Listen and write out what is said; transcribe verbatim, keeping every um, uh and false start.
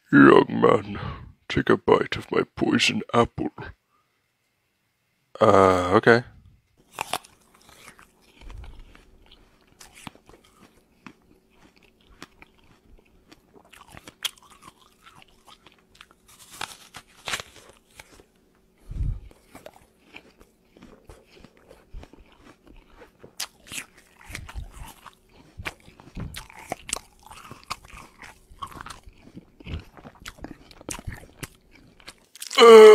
Young man, take a bite of my poison apple. Uh, okay. Uh,